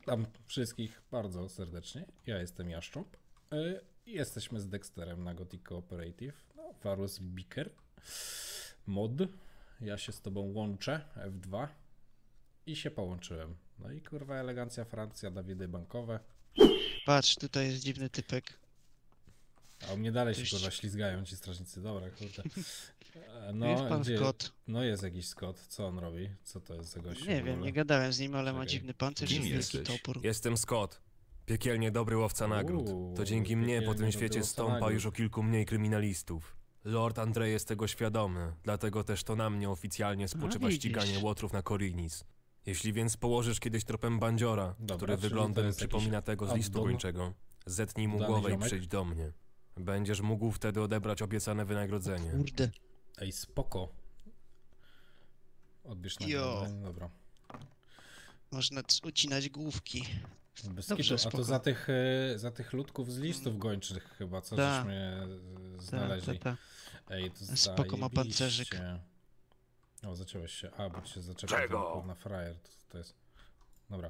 Witam wszystkich bardzo serdecznie. Ja jestem Jaszcząb. Jesteśmy z Dexterem na Gothic Cooperative. No, Varus Beaker. Mod. Ja się z tobą łączę. F2. I się połączyłem. No i kurwa elegancja Francja, Dawidy bankowe. Patrz, tutaj jest dziwny typek. A u mnie dalej się Dość- kurwa ślizgają ci strażnicy. Dobra, kurde. Jest pan gdzie... Scott. No jest jakiś Scott. Co on robi? Co to jest za gościu Nie w wiem, ogóle? nie gadałem z nim, ale ma Czekaj. dziwny pancerz i Kim wielki jesteś? topór. Jestem Scott. Piekielnie dobry łowca nagród. To dzięki mnie po piekielnie tym dobry świecie łowca stąpa nagród. już o kilku mniej kryminalistów. Lord Andrzej jest tego świadomy, dlatego też to na mnie oficjalnie spoczywa widzisz. ściganie łotrów na Korinis. Jeśli więc położysz kiedyś tropem bandziora, Dobra, który czyli to wyglądem jest przypomina jakiś tego z listu addon? gończego, zetnij mu Dany głowę i ziomek? przyjdź do mnie. Będziesz mógł wtedy odebrać obiecane wynagrodzenie. Kurde. Ej, spoko. Odbierz na Jo. głowę. Dobra. Można ucinać główki. Bez Dobrze, kitu. A to spoko. za tych ludków z listów gończych chyba, co Ta. żeśmy znaleźli. Ta. Ej, to Spoko, ma pancerzyk. zajebiście. O, zaciąłeś się. A, bo cię zaczepił Czego? na frajer. To jest... Dobra.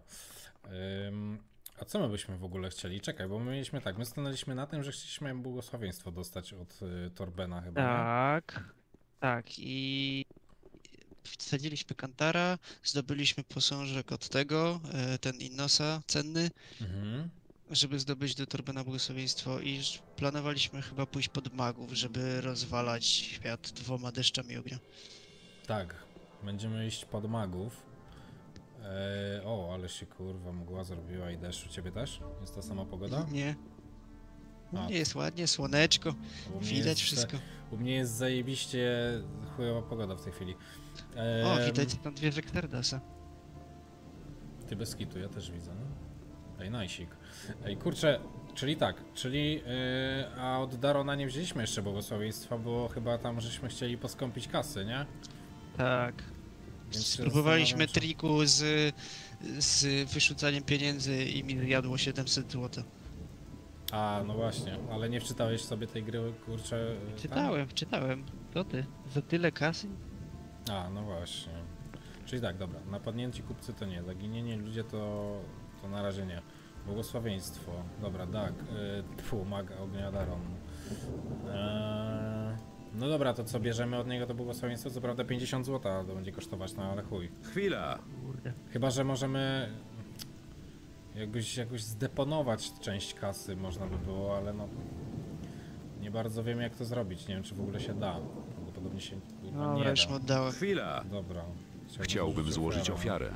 A co my byśmy w ogóle chcieli? Czekaj, bo my mieliśmy tak, my stanęliśmy na tym, że chcieliśmy błogosławieństwo dostać od Torbena chyba, nie? Tak i wsadziliśmy Kantara, zdobyliśmy posążek od tego, ten Innosa cenny, Mhm. żeby zdobyć do Torbena błogosławieństwo i planowaliśmy chyba pójść pod magów, żeby rozwalać świat 2 deszczami ognia. Tak, będziemy iść pod magów. O, ale się kurwa mgła zrobiła i deszcz. U ciebie też? Jest ta sama pogoda? Nie. A. U mnie jest ładnie, słoneczko, Bo u mnie widać jest, wszystko. U mnie jest zajebiście chujowa pogoda w tej chwili. O, widać tam dwie Wektardasa. Ty bez kitu, ja też widzę. No. Ej, najsik. Ej, kurczę, czyli tak, a od Darona nie wzięliśmy jeszcze błogosławieństwa, bo chyba tam żeśmy chcieli poskąpić kasy, nie? Tak. Więc się Spróbowaliśmy zastanawiam, czy- triku z wyrzucaniem pieniędzy i mi zjadło 700 zł. A, no właśnie, ale nie wczytałeś sobie tej gry, kurczę. tam? Czytałem. To ty? Za tyle kasy? A, no właśnie. Czyli tak, dobra, napadnięci kupcy to nie, zaginieni ludzie to na razie nie. Błogosławieństwo, dobra, tak, mag ognia Daron. No dobra, to co bierzemy od niego to błogosławieństwo, co prawda 50 zł to będzie kosztować, no ale chuj. Chwila! Kurde. Chyba, że możemy jakoś zdeponować część kasy, można by było, ale no nie bardzo wiem jak to zrobić, nie wiem czy w ogóle się da. Prawdopodobnie się kurwa, No, nie już da. mu oddałem. Chwila! Dobra. Chciałbym złożyć ofiarę.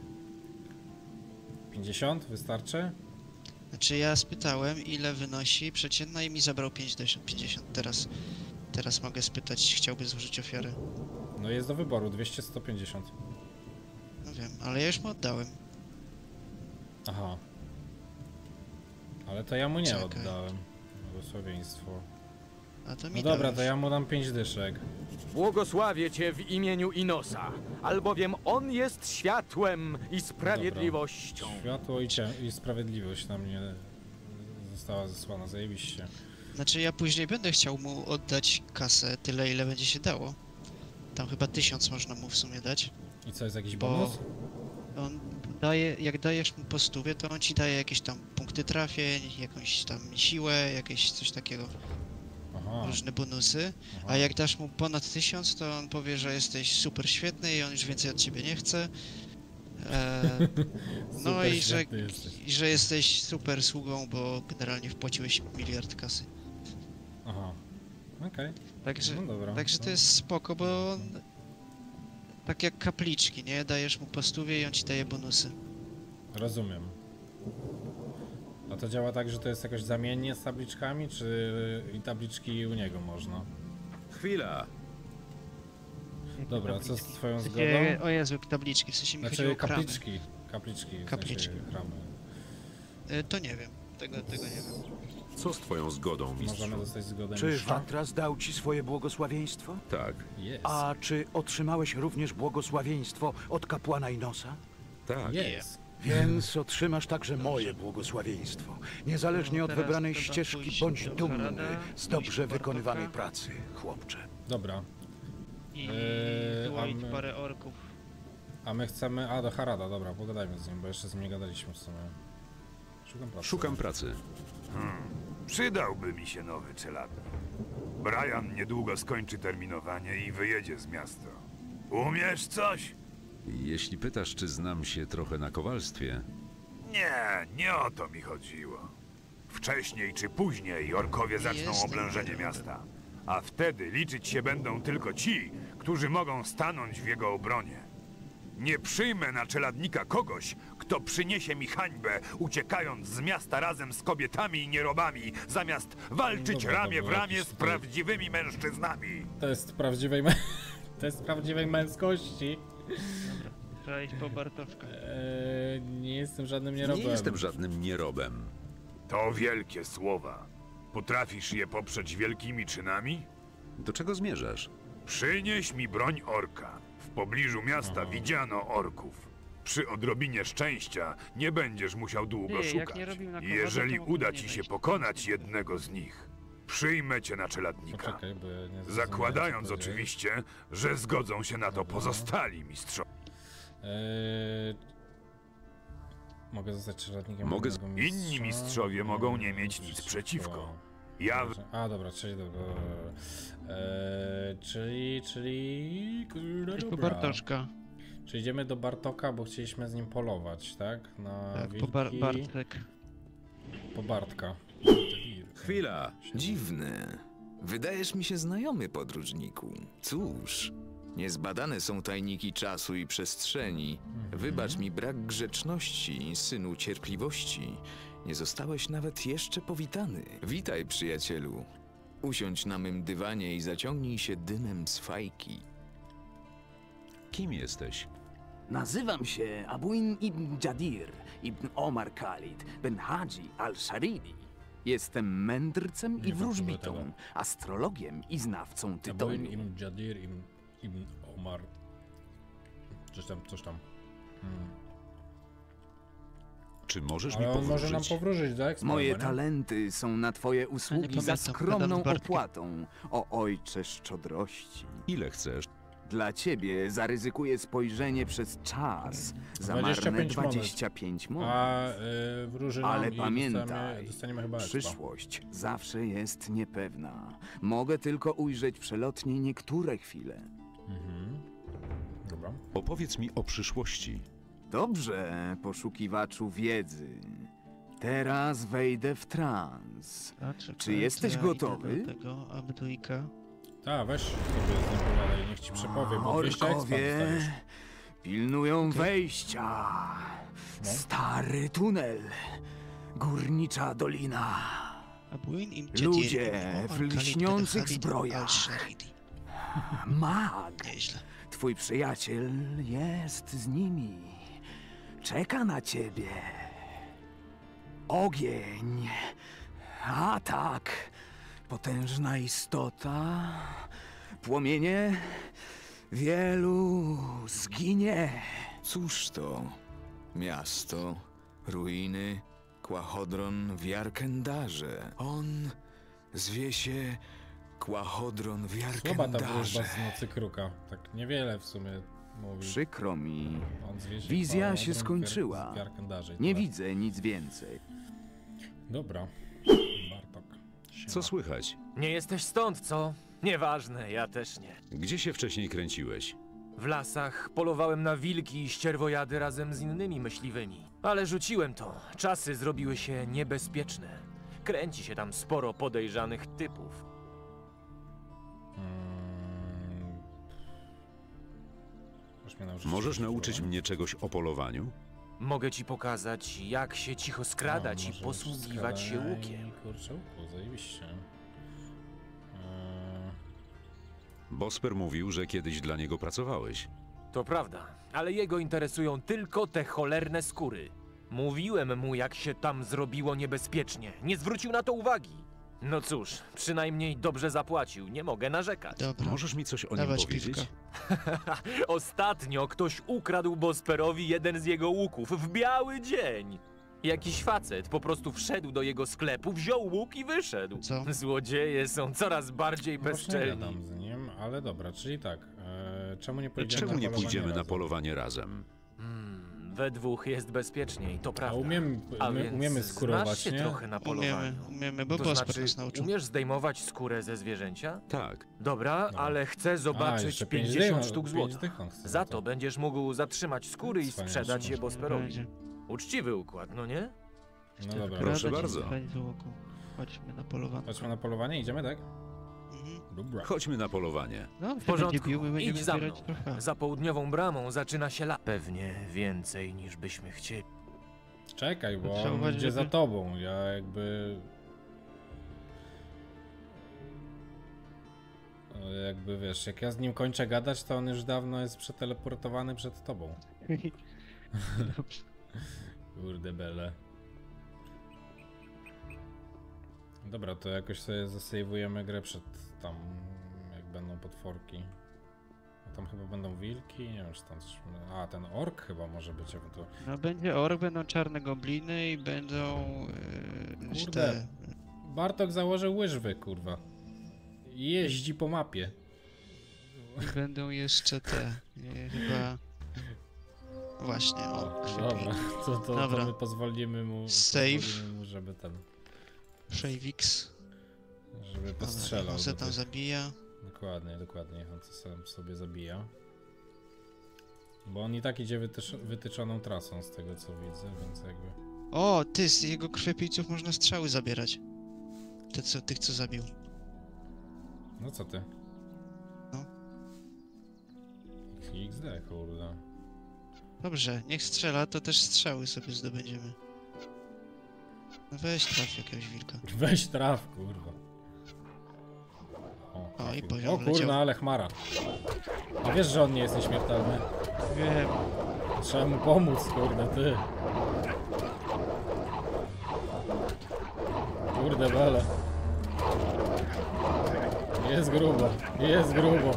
50 wystarczy? Znaczy ja spytałem, ile wynosi przeciętna i mi zabrał 50. Teraz mogę spytać, chciałby złożyć ofiarę. No jest do wyboru 200-150. No wiem, ale ja już mu oddałem. Aha. Ale to ja mu nie Czekaj. oddałem. Błogosławieństwo. A to mi No dobra, dałeś. to ja mu dam 5 dyszek. Błogosławię Cię w imieniu Inosa, albowiem On jest światłem i sprawiedliwością. Światło i sprawiedliwość na mnie została zesłana, zajebiście. Znaczy ja później będę chciał mu oddać kasę tyle, ile będzie się dało. Tam chyba 1000 można mu w sumie dać. I co, jest jakiś Bo- bonus? On daje, jak dajesz mu po 100, to on ci daje jakieś tam punkty trafień, jakąś tam siłę, jakieś coś takiego, Aha, różne bonusy. aha. A jak dasz mu ponad 1000, to on powie, że jesteś super świetny i on już więcej od ciebie nie chce. No Super i że, świetny jesteś. i że jesteś super sługą, bo generalnie wpłaciłeś miliard kasy. Aha. Okej, Także, no dobra. także to jest spoko, bo on, tak jak kapliczki, nie? Dajesz mu po 100 i on ci daje bonusy. Rozumiem. A to działa tak, że to jest jakoś zamiennie z tabliczkami, czy i tabliczki u niego można? Chwila! Dobra, co z twoją W zgodą? sensie, o Jezu, tabliczki, w sensie mi chodziło Znaczy o kramy. kapliczki, w Kapliczki. sensie chramy. To nie wiem, tego nie wiem. Co z twoją zgodą, mistrzu? Możemy dostać zgodę Czy mistrza? Watras dał ci swoje błogosławieństwo? Tak, Jest. A czy otrzymałeś również błogosławieństwo od kapłana Inosa? tak. Jest. Więc otrzymasz także moje błogosławieństwo. Niezależnie od Teraz wybranej trzeba ścieżki, pójść bądź do dumny Harada, z pójść dobrze do wykonywanej Bartoka. pracy, chłopcze. Dobra. I a wyłonić my- parę orków. A my chcemy... A, do Harada, dobra, pogadajmy z nim, bo jeszcze z nim nie gadaliśmy w sumie. Szukam pracy. Szukam pracy. Przydałby mi się nowy czeladnik. Brian niedługo skończy terminowanie i wyjedzie z miasta. Umiesz coś? Jeśli pytasz, czy znam się trochę na kowalstwie, Nie o to mi chodziło. Wcześniej czy później orkowie zaczną Jestem oblężenie pewien. miasta. A wtedy liczyć się będą tylko ci, którzy mogą stanąć w jego obronie. Nie przyjmę na czeladnika kogoś, kto przyniesie mi hańbę, uciekając z miasta razem z kobietami i nierobami, zamiast walczyć Dobra, ramię w dobra, ramię jakiś z tutaj- prawdziwymi mężczyznami. To jest prawdziwej... To jest prawdziwej męskości. Trzeba iść po Bartoszka. Nie jestem żadnym nie nierobem. jestem żadnym nierobem. To wielkie słowa. Potrafisz je poprzeć wielkimi czynami? Do czego zmierzasz? Przynieś mi broń orka. W pobliżu miasta widziano orków. Przy odrobinie szczęścia nie będziesz musiał długo Jak szukać. nie robimy na kowadze, Jeżeli to mogę uda nie ci się wejść. pokonać jednego z nich, przyjmę cię na czeladnika. Poczekaj, bo ja nie zrozumiałem, Zakładając co powiedziałeś. oczywiście, że zgodzą się na to pozostali mistrzowie. Mogę zostać czeladnikiem. Mogę jednego Inni mistrza. mistrzowie mogą nie mieć nic przeciwko. Ja A, dobra, czyli dobra. Czyli... Kurde, Idź po dobra. Bartoszka. Czy idziemy do Bartoka, bo chcieliśmy z nim polować, tak? Na Tak, wilki... po Bartek. Po Bartka. Chwila! Dziwne. Wydajesz mi się znajomy, podróżniku. Cóż, niezbadane są tajniki czasu i przestrzeni. Wybacz mi brak grzeczności, synu cierpliwości. Nie zostałeś nawet jeszcze powitany. Witaj, przyjacielu. Usiądź na mym dywanie i zaciągnij się dymem z fajki. Kim jesteś? Nazywam się Abuin ibn Jadir, ibn Omar Khalid, ben Hadzi al-Sharidi. Jestem mędrcem i Nie potrzebuję wróżbitą, tego. astrologiem i znawcą Abuin tytoniu. ibn Jadir ibn Omar. Coś tam. Czy możesz Ale mi on może nam powróżyć? powróżyć, tak? Moje talenty są na twoje usługi za pamiętam, skromną gadam z Bartkiem. opłatą, o ojcze szczodrości. Ile chcesz? Dla ciebie zaryzykuję spojrzenie przez czas za marne 25 monet. 25 monet. A wróży nam Ale i pamiętaj, dostaniemy chyba expa. przyszłość zawsze jest niepewna. Mogę tylko ujrzeć przelotnie niektóre chwile. Dobra. Opowiedz mi o przyszłości. Dobrze, poszukiwaczu wiedzy. Teraz wejdę w trans. Czy jesteś gotowy? Do tego Abduika. Tak, weź sobie z nim pogadaj, niech ci przepowie, bo 200 expa Orkowie dostajesz. pilnują wejścia. No. Stary tunel. Górnicza dolina. Abuin im Ludzie w lśniących zbrojach. Mag. Nieźle. Twój przyjaciel jest z nimi. Czeka na ciebie. Ogień. Atak. Potężna istota. Płomienie. Wielu zginie. Cóż to? Miasto, ruiny, Kłachodron w Jarkendarze. On zwie się Kłachodron w Słaba ta wróżba Jarkendarze. z Nocy Kruka. Tak niewiele w sumie mówi. Przykro mi. On zwie się Wizja Paladin się skończyła. w Jarkendarze i Nie tyle. widzę nic więcej. Dobra. Bartok. Siema. Co słychać? Nie jesteś stąd, co? Nieważne, ja też nie. Gdzie się wcześniej kręciłeś? W lasach polowałem na wilki i ścierwojady razem z innymi myśliwymi. Ale rzuciłem to. Czasy zrobiły się niebezpieczne. Kręci się tam sporo podejrzanych typów. Możesz nauczyć mnie czegoś o polowaniu? Mogę ci pokazać, jak się cicho skradać i posługiwać się łukiem. Kurczę, łuku, zajebiście. Bosper mówił, że kiedyś dla niego pracowałeś. To prawda, ale jego interesują tylko te cholerne skóry. Mówiłem mu, jak się tam zrobiło niebezpiecznie. Nie zwrócił na to uwagi. No cóż, przynajmniej dobrze zapłacił, nie mogę narzekać. Dobra. Możesz mi coś o nim Dawać powiedzieć? piwka. Ostatnio ktoś ukradł Bosperowi jeden z jego łuków w biały dzień. Jakiś facet po prostu wszedł do jego sklepu, wziął łuk i wyszedł. Co? Złodzieje są coraz bardziej Właśnie bezczelni. gadam z nim, ale dobra, czyli tak. czemu nie pójdziemy Czemu nie na pójdziemy na razem? polowanie razem? We dwóch jest bezpieczniej, to A prawda. my umiemy znasz skurować, się nie? trochę na polowaniu. Umiemy, bo To Bosper znaczy, nas nauczył. umiesz zdejmować skórę ze zwierzęcia? Tak. Dobra, No. ale chcę zobaczyć jeszcze 50 sztuk pięć złota. dychą chcę Za to będziesz mógł zatrzymać skóry i Cwaniaczku. sprzedać je Bosperowi. Będzie. Uczciwy układ, no nie? No dobra. Proszę Radać bardzo. szukać wokół. Chodźmy na polowanie. Chodźmy na polowanie, idziemy, tak? Mhm. Dobra. Chodźmy na polowanie. No, W porządku, bił, my będziemy idź za mną. zbierać trochę. Za południową bramą zaczyna się Pewnie więcej niż byśmy chcieli. Czekaj, bo Trzeba on uważać, idzie za żeby- tobą, ja jakby... Jakby wiesz, jak ja z nim kończę gadać, to on już dawno jest przeteleportowany przed tobą. Dobrze. Kurde bele. Dobra, to jakoś sobie zasejwujemy grę przed tam, jak będą potworki. A tam chyba będą wilki, nie wiem czy tam coś... A, ten ork chyba może być ewentualnie. No będzie ork, będą czarne gobliny i będą... Kurde. te... Bartok założył łyżwy, kurwa. I jeździ po mapie. I będą jeszcze te... chyba... Właśnie, o, Dobra, to Dobra. my pozwolimy mu, Save. żeby ten, Shavix. żeby postrzelał. On se do tam tych- zabija. Dokładnie, on to sam sobie zabija. Bo on i tak idzie wytyczoną trasą z tego co widzę, więc jakby... O, ty, z jego krwiopijców można strzały zabierać. Tych, co zabił. No co ty? No. XD, kurde. Dobrze, niech strzela, to też strzały sobie zdobędziemy. No weź traf jakiegoś wilka. Weź traf, kurwa. O, i trafił. poziom O kurna, leciał. ale chmara. A wiesz, że on nie jest nieśmiertelny? Wiem. Trzeba mu pomóc, kurde, ty. Kurde bele. Jest grubo, jest grubo.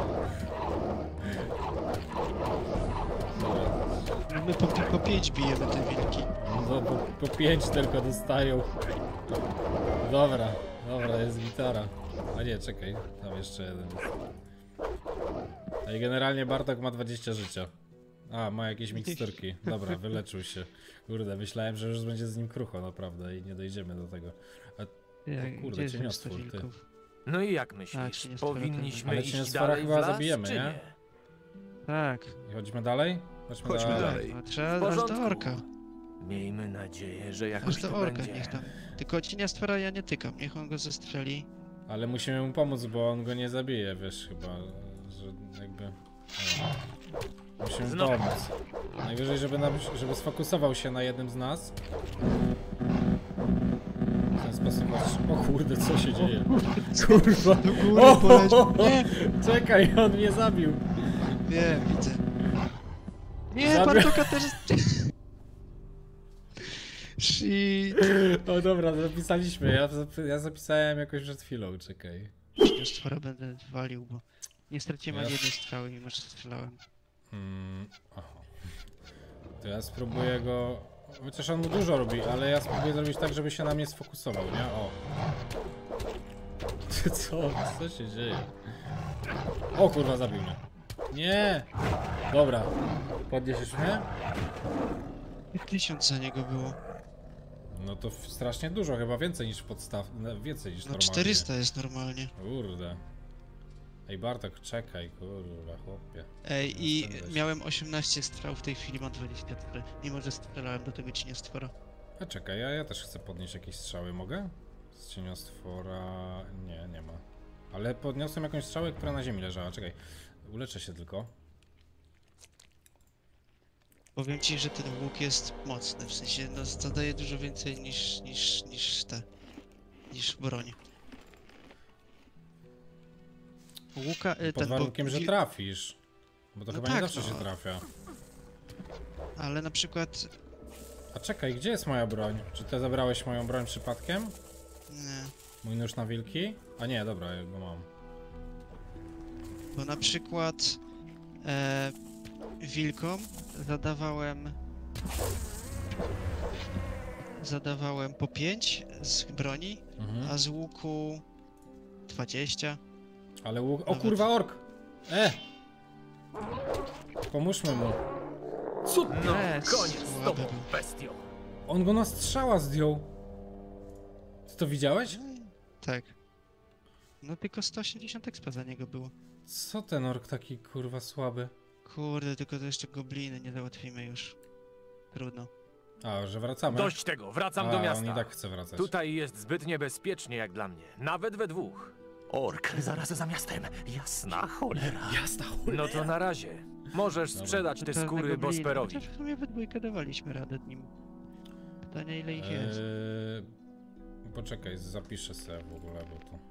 Dobra, No my po 5 bijemy te wilki. no po 5 tylko dostają. Dobra, jest gitara. A nie, czekaj, tam jeszcze jeden jest. A i generalnie Bartok ma 20 życia. A, ma jakieś miksturki. Dobra, wyleczył się. Kurde, myślałem, że już będzie z nim krucho, naprawdę, i nie dojdziemy do tego. Jak, kurde, gdzie jest cieniostwór, reszta ty. wilków? No i jak A, myślisz, cieniostwora powinniśmy Ale iść cieniostwora dalej w chyba las, zabijemy, czy nie? nie? Tak. I chodzimy dalej? Chodźmy dalej. No, trzeba W aż do porządku. orka. Miejmy nadzieję, że Aż jakoś do to orka będzie. niech tam. Tylko cieniostwora ja nie tykam, niech on go zestrzeli. Ale musimy mu pomóc, bo on go nie zabije, wiesz, chyba, że jakby... O. Musimy mu Znowu. pomóc. Najwyżej, żeby sfokusował się na jednym z nas. W ten sposób... O kurde, co się dzieje? Kurwa! Do góry poleciał. Nie! Czekaj, on mnie zabił! Wiem, widzę. Nie, Zabił- Bartoka też... Shit. O dobra, zapisaliśmy. Ja zapisałem jakoś przed chwilą, czekaj. Cieniostwora będę walił, bo nie straciłem ani Ja- jednej strzały, mimo że strzelałem. Aha. To ja spróbuję go... Chociaż on mu dużo robi, ale ja spróbuję zrobić tak, żeby się na mnie sfokusował, nie? O. Co się dzieje? O kurwa, zabił mnie. Nie! Dobra. Podniesiesz mnie? 1000 za niego było. No to strasznie dużo, chyba więcej niż więcej niż No normalnie. 400 jest normalnie. Kurde. Ej Bartek, czekaj, kurwa, chłopie. Ej, i Oszczędzać. miałem 18 strzał, w tej chwili mam 24. Mimo, że strzelałem do tego cieniostwora. A czekaj, ja też chcę podnieść jakieś strzały, mogę? Z cieniostwora... Nie ma. Ale podniosłem jakąś strzałę, która na ziemi leżała, czekaj. Uleczę się tylko. Powiem ci, że ten łuk jest mocny, w sensie no, zadaje dużo więcej niż broń. Łuka, Pod warunkiem, że trafisz. Bo to No chyba tak, nie zawsze no. się trafia. Ale na przykład... A czekaj, gdzie jest moja broń? Czy ty zabrałeś moją broń przypadkiem? Nie, Mój nóż na wilki? A nie, dobra, ja go mam. bo na przykład... wilkom zadawałem po 5 z broni, a z łuku 20. Ale łuk... O Nawet. kurwa, ork! Pomóżmy mu. Co? No, Jest, koniec z ładny tobą, był. bestio. On go na strzała zdjął. Ty to widziałeś? Tak. No tylko 180 expa za niego było. Co ten ork taki kurwa słaby? Kurde, tylko to jeszcze gobliny nie załatwimy już. Trudno. A, że wracamy? Dość tego, wracam A, do miasta. on i tak chce wracać. Tutaj jest zbyt niebezpiecznie jak dla mnie. Nawet we dwóch. Ork zaraz za miastem. Jasna cholera. Jasna cholera. No to na razie. Możesz Dobra. sprzedać te Czarne skóry gobliny. Bosperowi. Chociaż w sumie we dwójkę dawaliśmy radę nim. Pytanie ile ich jest. Poczekaj, zapiszę sobie w ogóle, bo to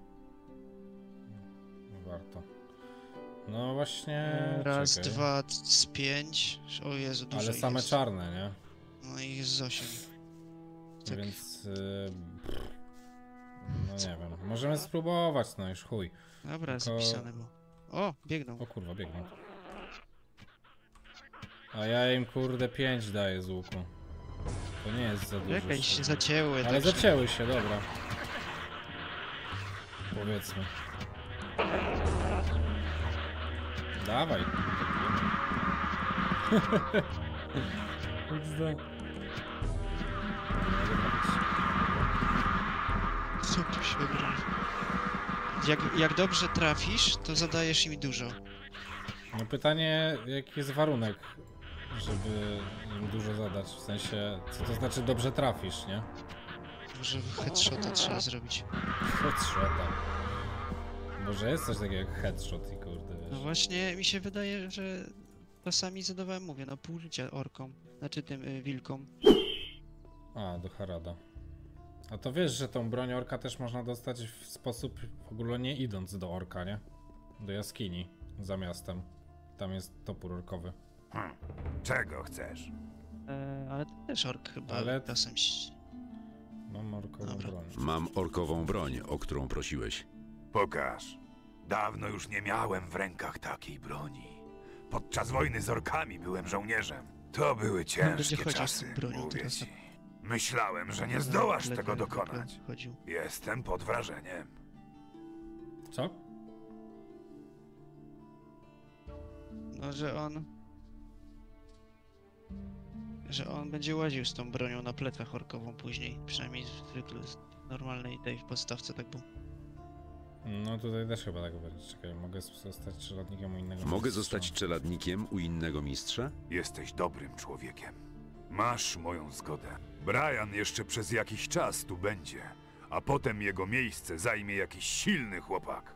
warto. No właśnie. Raz, czekaj. dwa, z 5. O Jezu, dużo Ale ich same jest. czarne, nie? No i jest z 8. Tak. Więc. No nie wiem. Możemy spróbować, no już chuj. Dobra, Tylko- zapisane było. O, biegną. O kurwa, biegną. A ja im kurde 5 daję z łuku. To nie jest za dużo. Czekaj, się szczerze. zacięły. Ale także- zacięły się, dobra. Powiedzmy. Dawaj. Co tu się gra? Jak dobrze trafisz, to zadajesz im dużo. No pytanie, jaki jest warunek, żeby im dużo zadać? W sensie, co to znaczy dobrze trafisz, nie? Może headshota trzeba zrobić. Headshota. Może jest coś takiego jak headshot i kurde, No wiesz. właśnie mi się wydaje, że czasami zadawałem, mówię, no pół życia orkom. Znaczy tym wilkom. A, do Harada. A to wiesz, że tą broń orka też można dostać w sposób w ogóle nie idąc do orka, nie? Do jaskini, za miastem. Tam jest topór orkowy. Czego chcesz? Ale to też ork chyba Ale- czasem... Mam orkową Dobra. broń. Mam orkową broń, o którą prosiłeś. Pokaż. Dawno już nie miałem w rękach takiej broni. Podczas wojny z orkami byłem żołnierzem. To były będzie ciężkie chodził z czasy, tą bronią mówię teraz. ci. Myślałem, że nie zdołasz Lepiej tego jakby dokonać. chodził. Jestem pod wrażeniem. Co? No, że on będzie łaził z tą bronią na plecach orkową później. Przynajmniej zwykle z normalnej tej w podstawce tak było. No tutaj też chyba tak będzie. Czekaj, mogę zostać czeladnikiem u innego Mogę mistrza. zostać czeladnikiem u innego mistrza? Jesteś dobrym człowiekiem. Masz moją zgodę. Brian jeszcze przez jakiś czas tu będzie, a potem jego miejsce zajmie jakiś silny chłopak.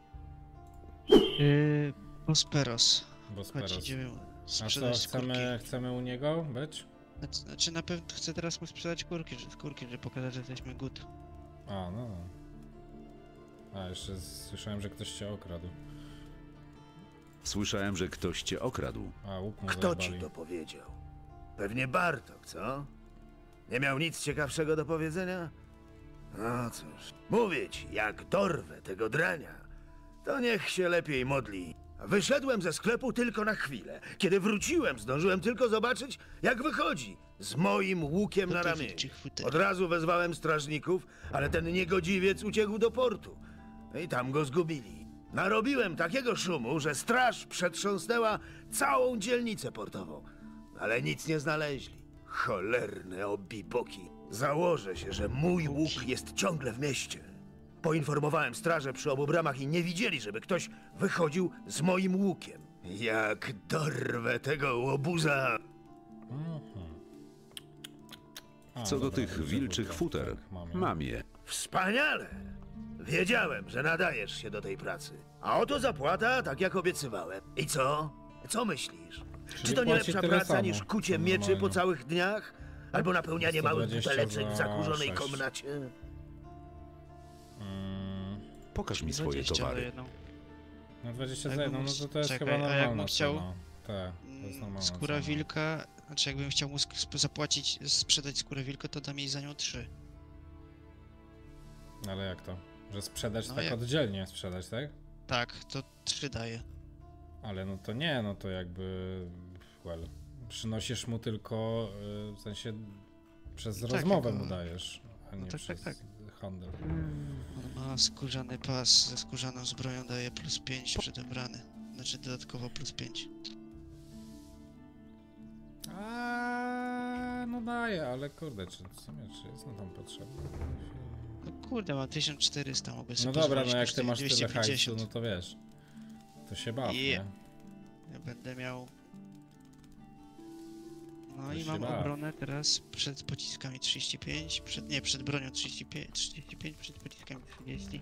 Bosperos. Bosperos. Chodź, idziemy A co, sprzedać skórki. chcemy u niego być? Znaczy na pewno chcę teraz mu sprzedać skórki, żeby pokazać, że jesteśmy good. A, no. A, jeszcze słyszałem, że ktoś cię okradł. Słyszałem, że ktoś cię okradł. A, łuk mu Kto ci zajebali. to powiedział? Pewnie Bartok, co? Nie miał nic ciekawszego do powiedzenia? No cóż, mówię ci, jak dorwę tego drania, to niech się lepiej modli. Wyszedłem ze sklepu tylko na chwilę. Kiedy wróciłem, zdążyłem tylko zobaczyć, jak wychodzi z moim łukiem na ramieniu. Wilczych futer. Od razu wezwałem strażników, ale ten niegodziwiec uciekł do portu. I tam go zgubili. Narobiłem takiego szumu, że straż przetrząsnęła całą dzielnicę portową. Ale nic nie znaleźli. Cholerne obiboki. Założę się, że mój łuk jest ciągle w mieście. Poinformowałem strażę przy obu bramach i nie widzieli, żeby ktoś wychodził z moim łukiem. Jak dorwę tego łobuza... A, Co do dobra, tych dobrze, wilczych tak, futer, tak, mam je. mam je. Wspaniale! Wiedziałem, że nadajesz się do tej pracy. A oto zapłata, tak jak obiecywałem. I co? Co myślisz? Czyli Czy to nie płaci lepsza tyle praca samo, niż kucie normalnie. mieczy po całych dniach? Albo napełnianie małych 120 buteleczek w za zakurzonej 6. komnacie? Pokaż mi swoje 20 za towary. jedną. No 20 A za jakbym jedną, no to jest czekaj, chyba a normalna jakbym chciał- cena. Tak, to jest normalna Skóra cena. wilka, znaczy jakbym chciał mu zapłacić, sprzedać skórę wilka, to dam jej za nią 3. Ale jak to? Że sprzedać No tak jak- oddzielnie sprzedać, tak? Tak, to 3 daje. Ale no to nie, no to jakby... Well, przynosisz mu tylko, w sensie przez Tak, rozmowę jako- mu dajesz, a nie tak, przez tak. handel. On ma skórzany pas ze skórzaną zbroją, daje +5 przedobrany. Znaczy dodatkowo plus 5. No daję, ale kurde, czy w sumie, czy jest tam potrzebne? No kurde, mam 1400, mogę sobie No dobra, pozwolić no jak kosztuje ty masz tyle 250. hajsu, no to wiesz. To się baw, nie? Ja będę miał... No To i się mam baw. obronę teraz przed pociskami 35, przed bronią 35, przed pociskami 30.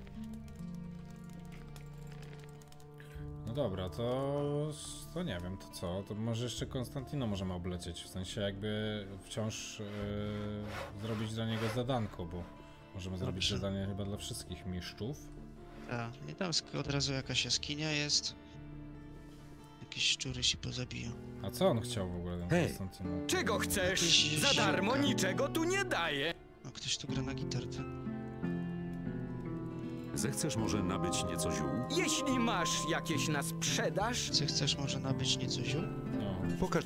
No dobra, to nie wiem, to co? To może jeszcze Konstantino możemy oblecieć, w sensie jakby wciąż zrobić dla niego zadanko, bo możemy zrobić zadanie chyba dla wszystkich mistrzów. Tak, i tam od razu jakaś jaskinia jest. Jakieś szczury się pozabiją. A co on chciał w ogóle, ten Hej, Konstantino? czego chcesz? Jakieś Za darmo ziółka. niczego tu nie daję. No ktoś tu gra na gitarce. Zechcesz może nabyć nieco ziół? Jeśli masz jakieś na sprzedaż... Czy chcesz może nabyć nieco ziół? No, Pokaż.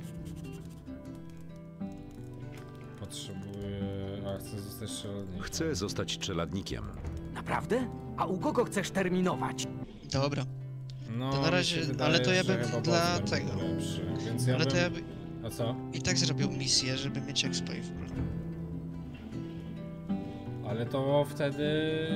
potrzebuję... A, chcę zostać strzelnikiem. Chcę zostać czeladnikiem. Naprawdę? A u kogo chcesz terminować? Dobra. No, To na mi razie- się wydaje, ale to ja że bym chyba dla Bosmer tego. był lepszy, więc ja Ale bym... to ja by A co? i tak zrobił misję, żeby mieć expo i w ogóle. Ale to wtedy...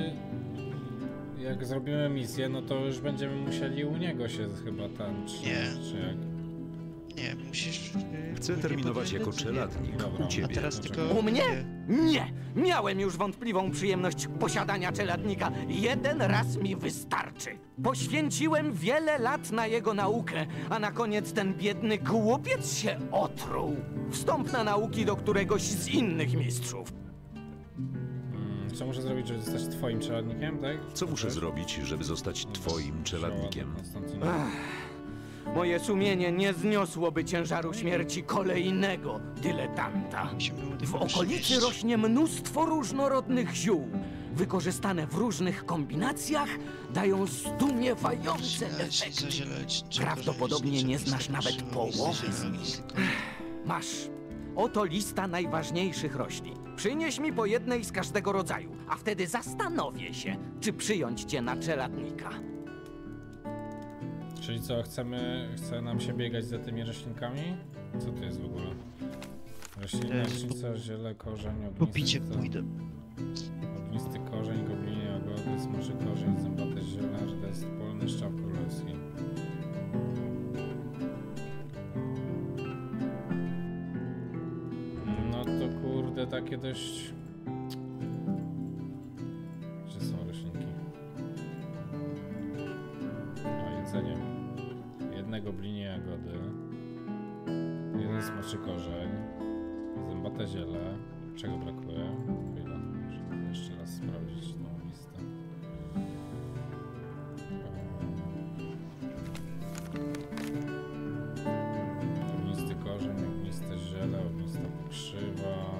Jak zrobimy misję, no to już będziemy musieli u niego się chyba tam czy jak? Nie, musisz... Chcę terminować jako czeladnik Dobra. u ciebie. A teraz tylko... U mnie? Nie! Miałem już wątpliwą przyjemność posiadania czeladnika. Jeden raz mi wystarczy. Poświęciłem wiele lat na jego naukę, a na koniec ten biedny głupiec się otruł. Wstąp na nauki do któregoś z innych mistrzów. Co muszę zrobić, żeby zostać twoim czeladnikiem, tak? Co muszę zrobić, żeby zostać twoim czeladnikiem? Moje sumienie nie zniosłoby ciężaru śmierci kolejnego dyletanta. W okolicy rośnie mnóstwo różnorodnych ziół. Wykorzystane w różnych kombinacjach dają zdumiewające efekty. Prawdopodobnie nie znasz nawet połowy z nich. Masz. Oto lista najważniejszych roślin. Przynieś mi po jednej z każdego rodzaju, a wtedy zastanowię się, czy przyjąć cię na czeladnika. Czyli co, chce nam się biegać za tymi roślinkami? Co to jest w ogóle? Roślina, lecznica, ziele, korzeń, Popicie pójdę. ognisty korzeń, goblinie, jagody, smoczy korzeń, zębate ziele, rdest, polny, szczaw królewski. No to kurde, takie dość... Gdzie są roślinki? A, jedzenie. Jedne goblinie jagody. Jeden smoczy korzeń. Zębate ziele. Czego brakuje? Chwila, muszę jeszcze raz sprawdzić tą listę. Ognisty korzeń, ogniste ziele, ognista pokrzywa.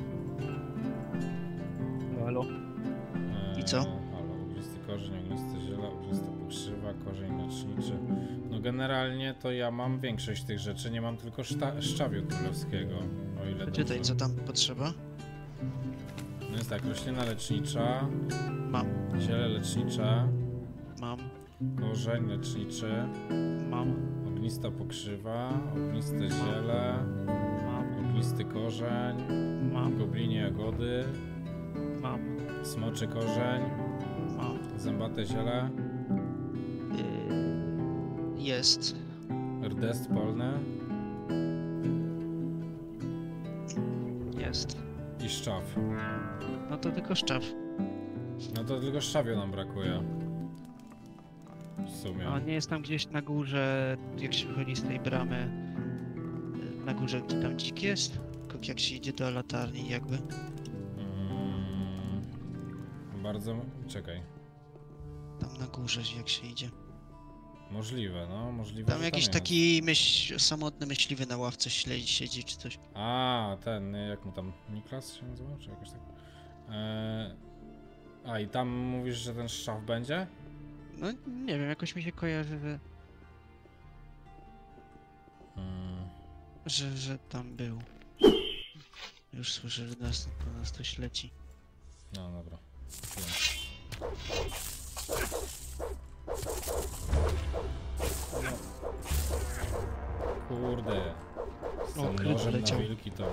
Halo? I co? Halo, ognisty korzeń, ogniste ziele, ognista pokrzywa, korzeń leczniczy. No generalnie to ja mam większość tych rzeczy, nie mam tylko szczawiu królewskiego, o ile Czytaj, dobrze. co tam potrzeba. No jest tak, roślina lecznicza. Mam. Ziele lecznicze. Mam. Korzeń leczniczy. Mam. Ognista pokrzywa, ogniste ziele. Mam. Ognisty korzeń. Mam. Goblinie jagody. Mam. Smoczy korzeń. Mam. Zębate ziele. Jest. Rdest polny. Jest. I szczaw. No to tylko szczaw. No to tylko szczawiu nam brakuje. W sumie. A nie jest tam gdzieś na górze, jak się wychodzi z tej bramy, na górze, gdzie tam dzik jest? Tylko jak się idzie do latarni jakby. Bardzo... Czekaj. Tam na górze jak się idzie. Możliwe, no, możliwe, Tam że jakiś jest. taki samotny myśliwy na ławce siedzi czy coś. A, ten, jak mu tam, Niklas się nazywał, czy jakoś tak? A, i tam mówisz, że ten szczaw będzie? No nie wiem, jakoś mi się kojarzy, że tam był. Już słyszę, że nas to śleci. No, dobra. No. Kurde. Z O, tym kryt nożem na leciał. wilki to...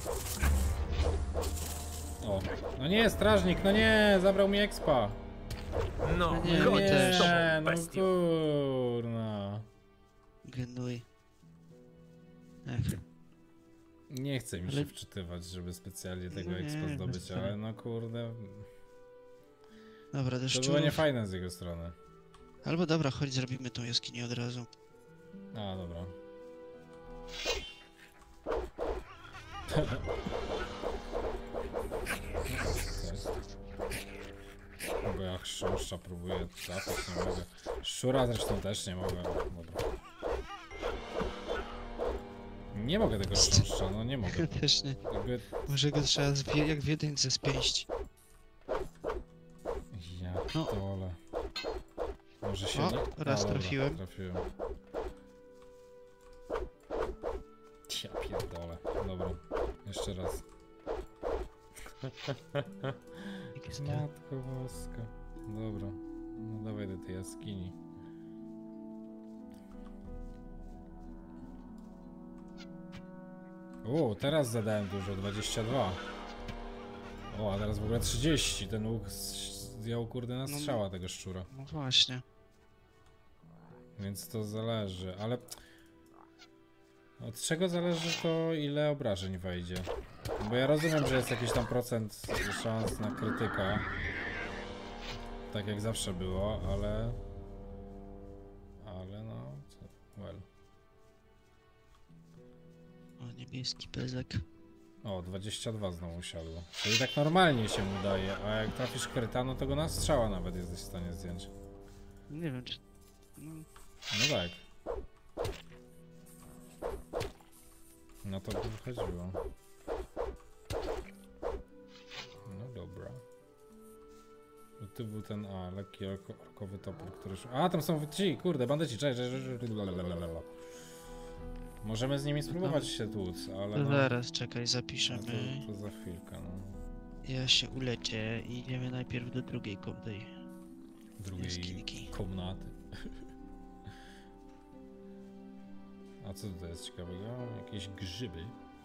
O. No nie, strażnik, no nie! Zabrał mi expa! No, Nie, chodź nie, z tobą, no bestio. kurna. Gnój. Ech. Nie chce mi się Ale- wczytywać, żeby specjalnie tego Nie, expa bez zdobyć, sensu. ale no kurde... Dobra, do To było szczurów. niefajne z jego strony. Albo dobra, chodź, zrobimy tą jaskinię od razu. A, dobra. Bo jak chrząszcza próbuję trafić, nie mogę. Szczura zresztą też nie mogę. Dobra. Nie mogę tego chrząszcza, no nie mogę. Też nie. Jakby... Może go trzeba jak w jedynce spięść. Ja No. dole. Może się O, nie... raz dobra, trafiłem. Trafiłem. Ja pierdolę. Dobra. Jeszcze raz. Matko boska. Dobra. No dawaj do tej jaskini. O, teraz zadałem dużo, 22. O, a teraz w ogóle 30. Ten łuk zdjął kurde na strzała tego szczura. No właśnie. Więc to zależy, ale... Od czego zależy to, ile obrażeń wejdzie? Bo ja rozumiem, że jest jakiś tam procent szans na krytyka. Tak jak zawsze było, ale... Ale no... Well. O, niebieski pezek. O, 22 znowu siadło. Czyli tak normalnie się mu daje, a jak trafisz kryta, no to go na strzała nawet jesteś w stanie zdjąć. Nie wiem, czy... No, No tak. No to by wychodziło. No dobra. I tu był ten, lekki orkowy topór, który... A, tam są ci, kurde, bandyci, cześć. Możemy z nimi spróbować się tłuc, ale to no... zaraz, czekaj, No zapiszemy. to za chwilkę, no. Ja się uleczę i idziemy najpierw do drugiej Drugiej jaskinki. komnaty. A co tutaj jest ciekawego? Jakieś grzyby.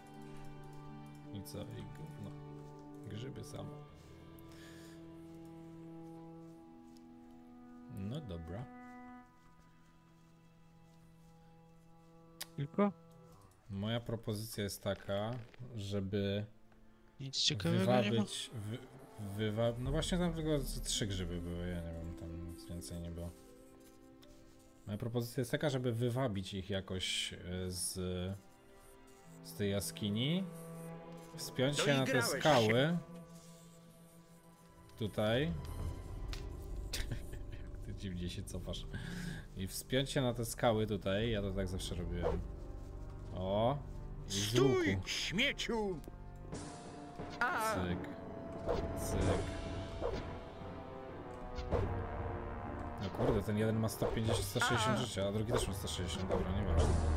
I co? I gówno. Grzyby same. No dobra. Tylko? Moja propozycja jest taka, żeby Nic ciekawego nie ma? wywabić... No właśnie tam tylko 3 grzyby były, ja nie wiem, tam nic więcej nie było. Moja propozycja jest taka, żeby wywabić ich jakoś z tej jaskini, wspiąć się na te skały. Tutaj. Ty dziwnie się cofasz. I wspiąć się na te skały tutaj, ja to tak zawsze robiłem. O! I z łuku. Stój, śmieciu! Cyk. Cyk. No kurde, ten jeden ma 150, 160 życia, a drugi też ma 160, dobra, nie wiem.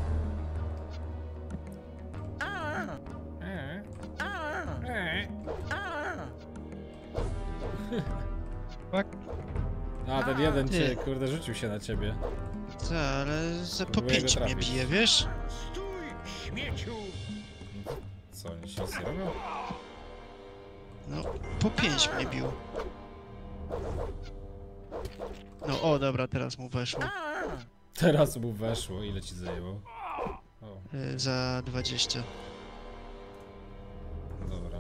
A, ten jeden cię, kurde, rzucił się na ciebie. Co, ale za po Próbuję 5 go mnie trafić. bije, wiesz? Stój, śmieciu! Co, oni się nic nie robią? No, po 5 mnie bił. No, o, dobra, teraz mu weszło. Teraz mu weszło, ile ci zajęło? O, Za 20. dobra.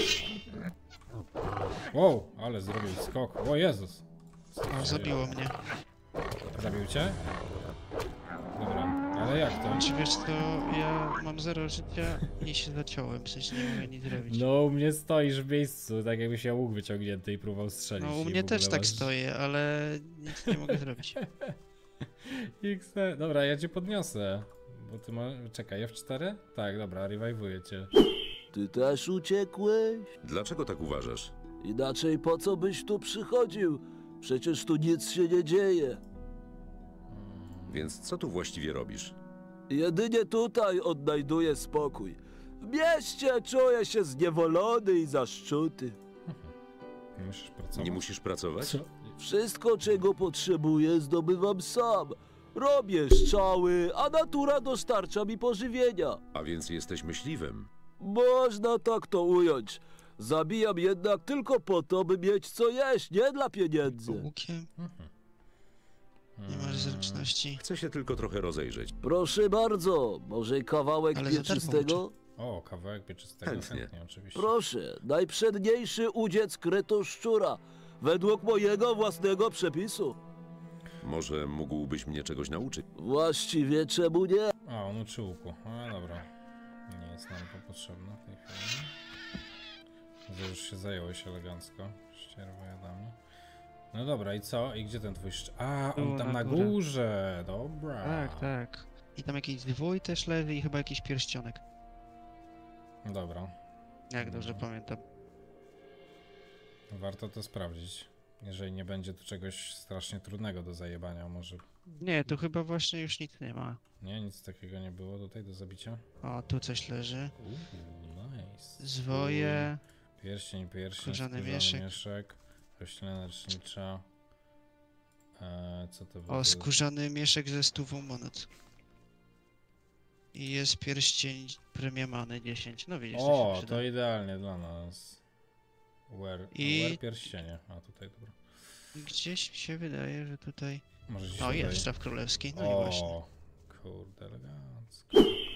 Wow, ale zrobił skok. O Jezus! O, zabiło mnie. Zabił cię? Dobra, ale jak to? Czy wiesz co, ja mam 0 życia i się zaciąłem, w sensie nie mogę nic zrobić. No, u mnie stoisz w miejscu, tak jakbyś miał łuk wyciągnięty i próbował strzelić. No, u i mnie w ogóle też tak masz- stoję, ale nic nie mogę zrobić. XD. Dobra, ja cię podniosę. Bo ty masz... Czekaj, F4? Tak, dobra, rewajwuję cię. Ty też uciekłeś? Dlaczego tak uważasz? Inaczej po co byś tu przychodził? Przecież tu nic się nie dzieje. Więc co tu właściwie robisz? Jedynie tutaj odnajduję spokój. W mieście czuję się zniewolony i zaszczuty. Nie musisz pracować. Nie musisz pracować? Co? Wszystko, czego potrzebuję, zdobywam sam. Robię strzały, a natura dostarcza mi pożywienia. A więc jesteś myśliwym. Można tak to ująć. Zabijam jednak tylko po to, by mieć co jeść, nie dla pieniędzy. Łukiem? Nie masz zręczności. Chcę się tylko trochę rozejrzeć. Proszę bardzo, może kawałek Ale za darmo pieczystego? O, kawałek pieczystego, chętnie oczywiście. Proszę, najprzedniejszy udziec kretoszczura, według mojego własnego przepisu. Może mógłbyś mnie czegoś nauczyć? Właściwie czemu nie? A, on uczy łuku. A, dobra. Nie jest nam to potrzebne w tej chwili. To już się zająłeś elegancko. Ścierwojadami. No dobra, i co? I gdzie ten twój A, on tam na górze. Dobra. Tak, tak. I tam jakiś zwój też leży i chyba jakiś pierścionek. Dobra. Jak dobrze pamiętam. Warto to sprawdzić. Jeżeli nie będzie tu czegoś strasznie trudnego do zajebania, może... Nie, tu chyba właśnie już nic nie ma. Nie, nic takiego nie było tutaj do zabicia. O, tu coś leży. Nice. Zwoje. Pierścień, skórzany mieszek. Roślina lecznicza. Co to było? O, skórzany mieszek ze 100 monet. I jest pierścień premiamany 10. No widzisz, O, to się to idealnie dla nas. Where pierścienie. A tutaj, dobra. Gdzieś mi się wydaje, że tutaj... Może się o, wydaje. jest sztab królewski, no o, i właśnie. Kurde, elegancko.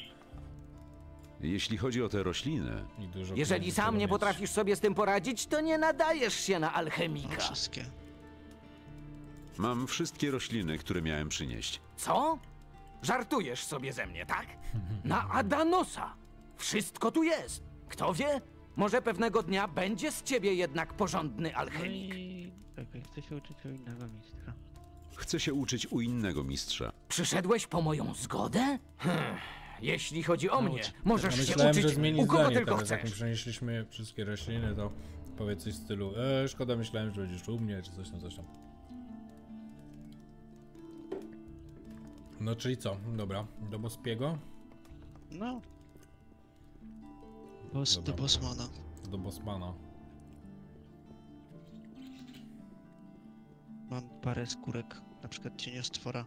Jeśli chodzi o te rośliny... I dużo Jeżeli sam nie potrafisz sobie z tym poradzić, to nie nadajesz się na alchemika. Wszystkie. Mam wszystkie rośliny, które miałem przynieść. Co? Żartujesz sobie ze mnie, tak? Na Adanosa! Wszystko tu jest! Kto wie? Może pewnego dnia będzie z ciebie jednak porządny alchemik. Czekaj, chcę się uczyć u innego mistrza. Chcę się uczyć u innego mistrza. Przyszedłeś po moją zgodę? Jeśli chodzi o mnie, możesz się myślałem, uczyć że zmieni u kogo zdanie tylko teraz, jak chcesz. mi przenieśliśmy wszystkie rośliny, to powiedz coś w stylu szkoda, myślałem, że będziesz u mnie, czy coś tam, coś tam. No, czyli co? Dobra, do Bospiego? No. Do Bosmana. Do Bosmana. Mam parę skórek, na przykład cieniostwora.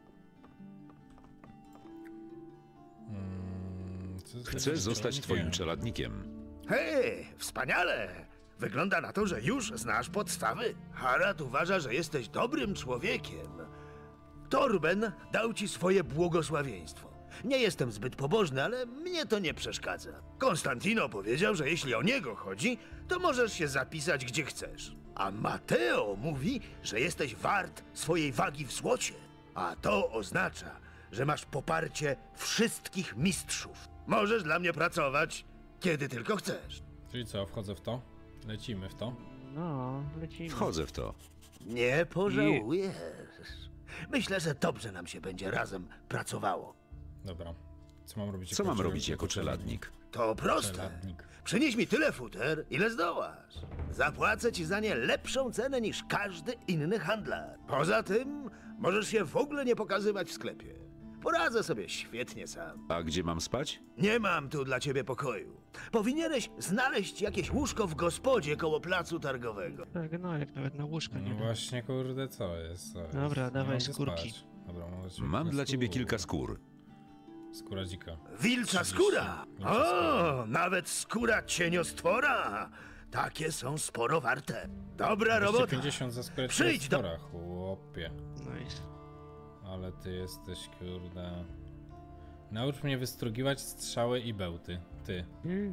Chcę zostać twoim czeladnikiem. Hej, wspaniale! Wygląda na to, że już znasz podstawy. Harad uważa, że jesteś dobrym człowiekiem. Torben dał ci swoje błogosławieństwo. Nie jestem zbyt pobożny, ale mnie to nie przeszkadza. Konstantino powiedział, że jeśli o niego chodzi, to możesz się zapisać gdzie chcesz. A Mateo mówi, że jesteś wart swojej wagi w złocie. A to oznacza, że masz poparcie wszystkich mistrzów. Możesz dla mnie pracować, kiedy tylko chcesz. Czyli co, wchodzę w to? Lecimy w to? No, lecimy. Wchodzę w to. Nie pożałujesz. Myślę, że dobrze nam się będzie razem pracowało. Dobra. Co mam robić? Co mam robić jako czeladnik? To proste. Przynieś mi tyle futer, ile zdołasz. Zapłacę ci za nie lepszą cenę niż każdy inny handlarz. Poza tym możesz się w ogóle nie pokazywać w sklepie. Poradzę sobie świetnie sam. A gdzie mam spać? Nie mam tu dla ciebie pokoju. Powinieneś znaleźć jakieś łóżko w gospodzie koło placu targowego. Tak, no jak nawet na łóżko nie No da. właśnie, kurde, co jest? Dobra, Nie dawaj mogę skórki. spać. Dobra, Mam dla ciebie kilka skór. Skóra dzika. Wilcza 30. skóra! Wilcza O, skóra. nawet skóra cieniostwora! Takie są sporo warte. Dobra robota. 250 za skórę Przyjdź do... cieniostwora, chłopie. Nice. Ale ty jesteś, kurde... Naucz mnie wystrugiwać strzały i bełty. Ty.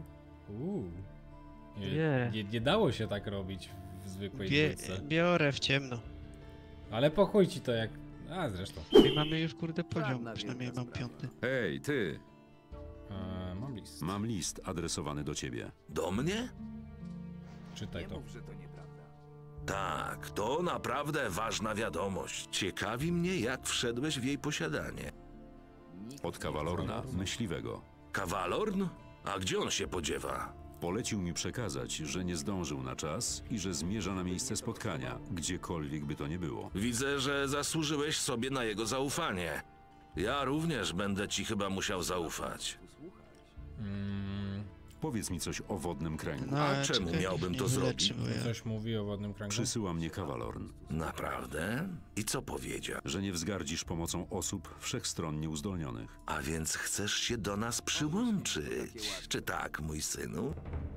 Nie dało się tak robić w zwykłej dwójce. Biorę w ciemno. Ale po chuj ci to jak... A, zresztą. I mamy już kurde poziom, przynajmniej mam 5. Hej, ty! Mam list. Mam list adresowany do ciebie. Do mnie? Czytaj to. Tak, to naprawdę ważna wiadomość. Ciekawi mnie, jak wszedłeś w jej posiadanie. Od Kawalorna, myśliwego. Kawalorn? A gdzie on się podziewa? Polecił mi przekazać, że nie zdążył na czas i że zmierza na miejsce spotkania, gdziekolwiek by to nie było. Widzę, że zasłużyłeś sobie na jego zaufanie. Ja również będę ci chyba musiał zaufać. Powiedz mi coś o wodnym kręgu. No, A czemu czekaj, miałbym nie to wyleczy, zrobić? bo ja- Coś mówi o wodnym kręgu? Przysyła mnie Kawalorn, Naprawdę? I co powiedział? że nie wzgardzisz pomocą osób wszechstronnie uzdolnionych. A więc chcesz się do nas przyłączyć? Czy tak, mój synu?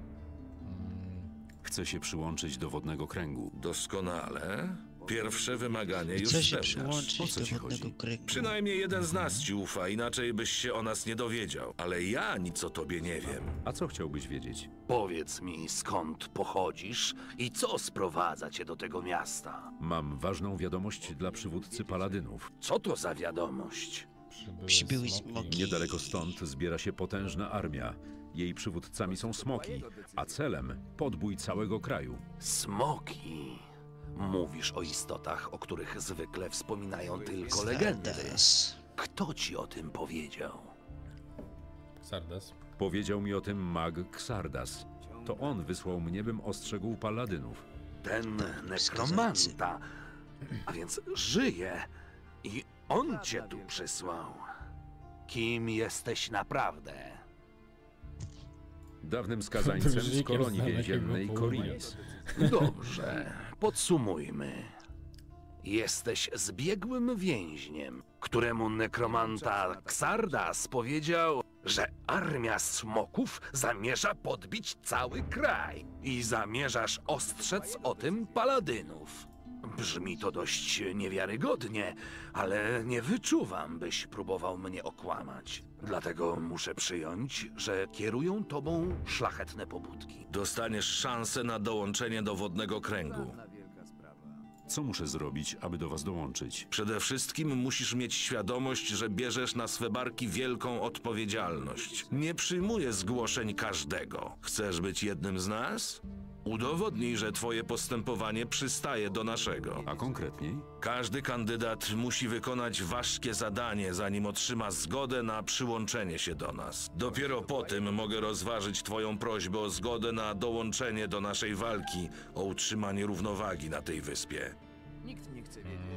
Chcę się przyłączyć do wodnego kręgu. Doskonale. Pierwsze wymaganie już Chcę się spełniasz. przyłączyć O co do ci wodnego chodzi? kręgu. Przynajmniej jeden z nas ci ufa, inaczej byś się o nas nie dowiedział. Ale ja nic o tobie nie wiem. A co chciałbyś wiedzieć? Powiedz mi, skąd pochodzisz i co sprowadza cię do tego miasta? Mam ważną wiadomość dla przywódcy paladynów. Co to za wiadomość? Przybyły smoki. Niedaleko stąd zbiera się potężna armia. Jej przywódcami są smoki, a celem podbój całego kraju. Smoki. Mówisz o istotach, o których zwykle wspominają tylko legendy. Sardas. Kto ci o tym powiedział? Sardas. Powiedział mi o tym mag Xardas. To on wysłał mnie, bym ostrzegł paladynów. Ten nekromanta. A więc żyje. I on cię tu przysłał. Kim jesteś naprawdę? Dawnym skazańcem z kolonii więziennej Korinis. Dobrze, podsumujmy. Jesteś zbiegłym więźniem, któremu nekromanta Xardas powiedział, że armia smoków zamierza podbić cały kraj i zamierzasz ostrzec o tym paladynów. Brzmi to dość niewiarygodnie, ale nie wyczuwam, byś próbował mnie okłamać. Dlatego muszę przyjąć, że kierują tobą szlachetne pobudki. Dostaniesz szansę na dołączenie do wodnego kręgu. Co muszę zrobić, aby do was dołączyć? Przede wszystkim musisz mieć świadomość, że bierzesz na swe barki wielką odpowiedzialność. Nie przyjmuję zgłoszeń każdego. Chcesz być jednym z nas? Udowodnij, że twoje postępowanie przystaje do naszego. A konkretniej? Każdy kandydat musi wykonać ważkie zadanie, zanim otrzyma zgodę na przyłączenie się do nas. Dopiero po tym mogę rozważyć twoją prośbę o zgodę na dołączenie do naszej walki o utrzymanie równowagi na tej wyspie. Nikt nie chce wiedzieć.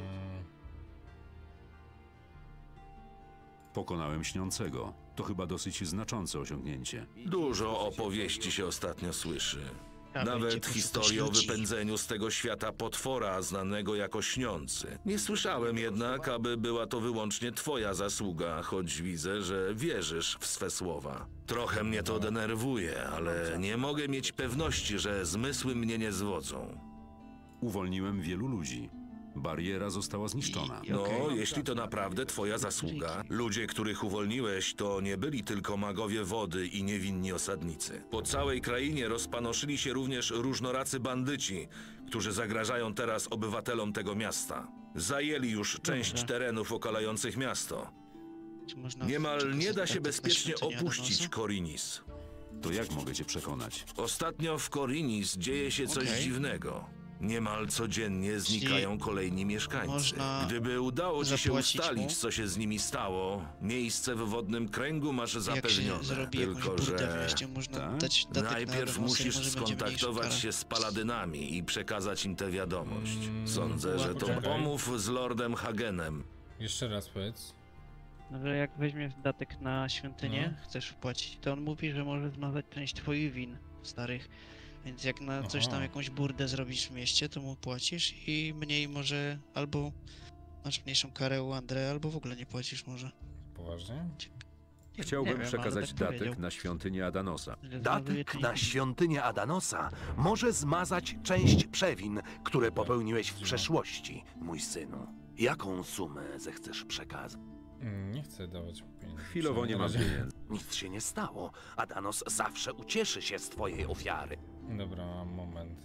Pokonałem śniącego. To chyba dosyć znaczące osiągnięcie. Dużo opowieści się ostatnio słyszy. Nawet historię o wypędzeniu z tego świata potwora znanego jako śniący. Nie słyszałem jednak, aby była to wyłącznie twoja zasługa, choć widzę, że wierzysz w swe słowa. Trochę mnie to denerwuje, ale nie mogę mieć pewności, że zmysły mnie nie zwodzą. Uwolniłem wielu ludzi. Bariera została zniszczona. No, jeśli to naprawdę twoja zasługa, ludzie, których uwolniłeś, to nie byli tylko magowie wody i niewinni osadnicy. Po całej krainie rozpanoszyli się również różnoracy bandyci, którzy zagrażają teraz obywatelom tego miasta. Zajęli już część terenów okalających miasto. Niemal nie da się bezpiecznie opuścić Korinis. To jak mogę cię przekonać? Ostatnio w Korinis dzieje się coś dziwnego. Niemal codziennie znikają kolejni mieszkańcy. Gdyby udało ci się ustalić, co się z nimi stało, miejsce w wodnym kręgu masz zapewnione. Tylko że najpierw musisz skontaktować się z paladynami i przekazać im tę wiadomość. Sądzę, że to pomów z Lordem Hagenem. Jeszcze raz powiedz. No, że jak weźmiesz datek na świątynię, chcesz wpłacić, to on mówi, że może zmazać część twoich win starych. Więc jak na coś tam, jakąś burdę zrobisz w mieście, to mu płacisz i mniej może, albo masz mniejszą karę u André, albo w ogóle nie płacisz może. Poważnie? Chciałbym przekazać datek na świątynię Adanosa. Datek na świątynię Adanosa może zmazać część przewin, które popełniłeś w przeszłości, mój synu. Jaką sumę zechcesz przekazać? Nie chcę dawać pieniędzy. Chwilowo nie mam pieniędzy. Nic się nie stało. Adanos zawsze ucieszy się z twojej ofiary. Dobra, moment.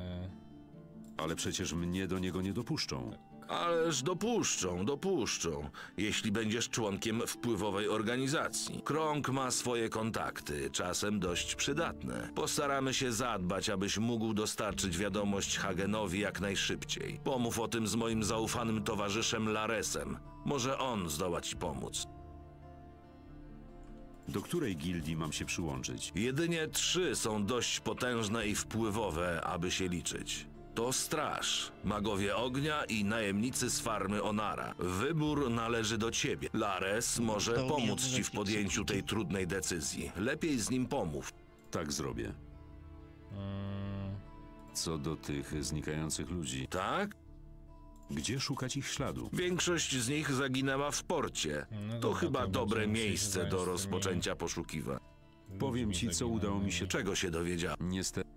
Ale przecież mnie do niego nie dopuszczą. Ależ dopuszczą, jeśli będziesz członkiem wpływowej organizacji. Krąg ma swoje kontakty, czasem dość przydatne. Postaramy się zadbać, abyś mógł dostarczyć wiadomość Hagenowi jak najszybciej. Pomów o tym z moim zaufanym towarzyszem Laresem. Może on zdoła ci pomóc. Do której gildii mam się przyłączyć? Jedynie 3 są dość potężne i wpływowe, aby się liczyć. To straż, magowie ognia i najemnicy z farmy Onara. Wybór należy do ciebie. Lares może pomóc ci w podjęciu tej trudnej decyzji. Lepiej z nim pomów. Tak zrobię. Co do tych znikających ludzi. Tak? Gdzie szukać ich śladu? Większość z nich zaginęła w porcie. No To dobra, chyba to dobre będziemy musieli miejsce zająć do tymi- rozpoczęcia poszukiwań. Powiem ci, co udało mi się. Czego się dowiedziałem? Niestety.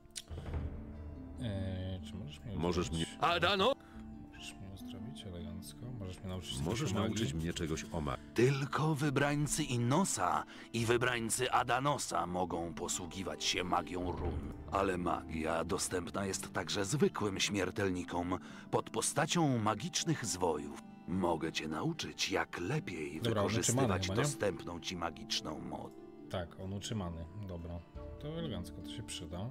Czy możesz mnie Możesz uzdrowić? mnie- Adano? Możesz mnie uzdrowić elegancko? Możesz mnie nauczyć Możesz trochę magii? nauczyć mnie czegoś o magii. Tylko wybrańcy Innosa i wybrańcy Adanosa mogą posługiwać się magią run. Ale magia dostępna jest także zwykłym śmiertelnikom pod postacią magicznych zwojów. Mogę cię nauczyć, jak lepiej Dobra, on wykorzystywać utrzymany chyba, nie? dostępną ci magiczną moc. Tak, on utrzymany. Dobra. To elegancko, to się przyda.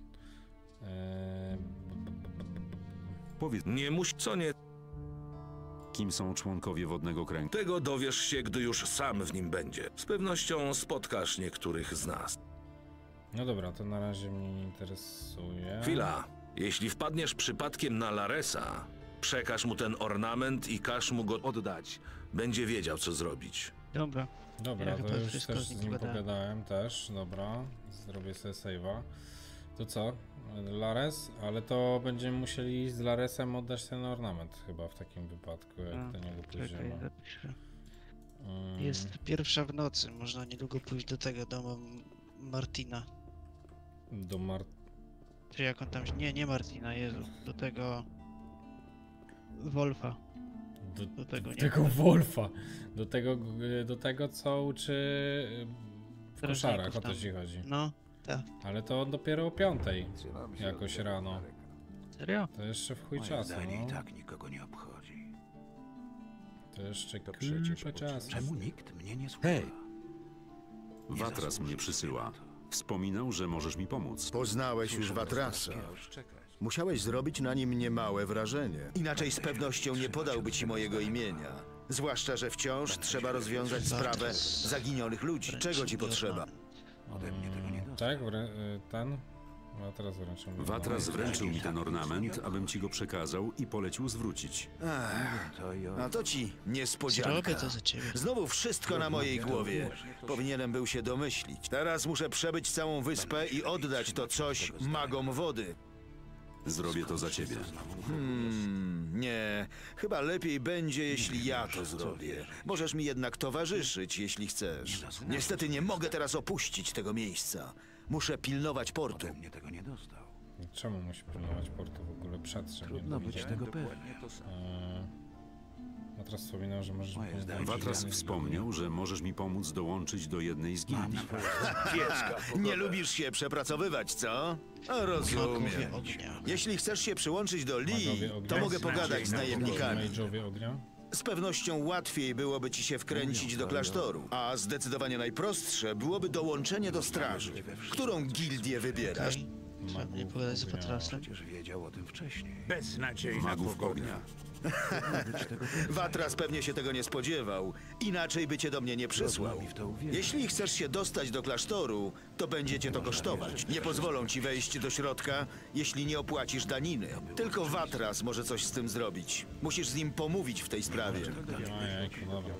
Powiedz, Nie musi, co nie. kim są członkowie Wodnego Kręgu? Tego dowiesz się, gdy już sam w nim będzie. Z pewnością spotkasz niektórych z nas. No dobra, to na razie mnie nie interesuje. Chwila. Jeśli wpadniesz przypadkiem na Laresa, przekaż mu ten ornament i każ mu go oddać. Będzie wiedział, co zrobić. Dobra. Dobra, Ja to chyba już wszystko też z nim z nim pogadałem. pogadałem też, dobra. Zrobię sobie save'a. To co? Lares? Ale to będziemy musieli z Laresem oddać ten ornament chyba w takim wypadku, jak do niego Czekaj, pójdziemy. zapiszę. Jest pierwsza w nocy, można niedługo pójść do tego, do Martina. Do Czy jak on tam... Nie Martina, Jezu. Do tego... Wolfa. Do tego nie. tego Wolfa. Do tego co uczy w Strażników koszarach, o to tam. ci chodzi. No, tak. Ale to on dopiero o 5:00 jakoś rano. Serio? To jeszcze w chuj Moje czasu, zdanie no. i tak nikogo nie obchodzi. To jeszcze przecież kupę czasu. Czemu nikt mnie nie słucha? Hej! Watras mnie przysyła. Wspominał, że możesz mi pomóc. Poznałeś już Watrasa. Musiałeś zrobić na nim niemałe wrażenie. Inaczej z pewnością nie podałby ci mojego imienia. Zwłaszcza, że wciąż trzeba rozwiązać sprawę zaginionych ludzi. Czego ci potrzeba? Tak, ten? No teraz wręczam. Watras wręczył mi ten ornament, abym ci go przekazał i polecił zwrócić. A to ci niespodzianka. Zrobię to za ciebie. Znowu wszystko na mojej głowie. Powinienem był się domyślić. Teraz muszę przebyć całą wyspę i oddać to coś magom wody. Zrobię to za ciebie. Nie. Chyba lepiej będzie, jeśli ja to zrobię. Możesz mi jednak towarzyszyć, jeśli chcesz. Niestety nie mogę teraz opuścić tego miejsca. Muszę pilnować portu. Czemu musi pilnować portu w ogóle przed czym? Trudno być tego pewnym. No teraz wspominał, że możesz mi pomóc. Watras wspomniał, że możesz mi pomóc dołączyć do jednej z gildii. Nie lubisz się przepracowywać, co? Rozumiem. Jeśli chcesz się przyłączyć do Lee, Magowie ognia? to mogę pogadać z najemnikami. Mage'owie ognia? Z pewnością łatwiej byłoby ci się wkręcić do klasztoru, a zdecydowanie najprostsze byłoby dołączenie do straży. Którą gildię wybierasz? Trzeba nie pogadać z Watrasem. wiedział o tym wcześniej. Magów ognia. Watras pewnie się tego nie spodziewał, inaczej by cię do mnie nie przysłał. Jeśli chcesz się dostać do klasztoru, to będzie cię to kosztować. Nie pozwolą ci wejść do środka, jeśli nie opłacisz daniny. Tylko Watras może coś z tym zrobić. Musisz z nim pomówić w tej sprawie. Ojejku, dobra.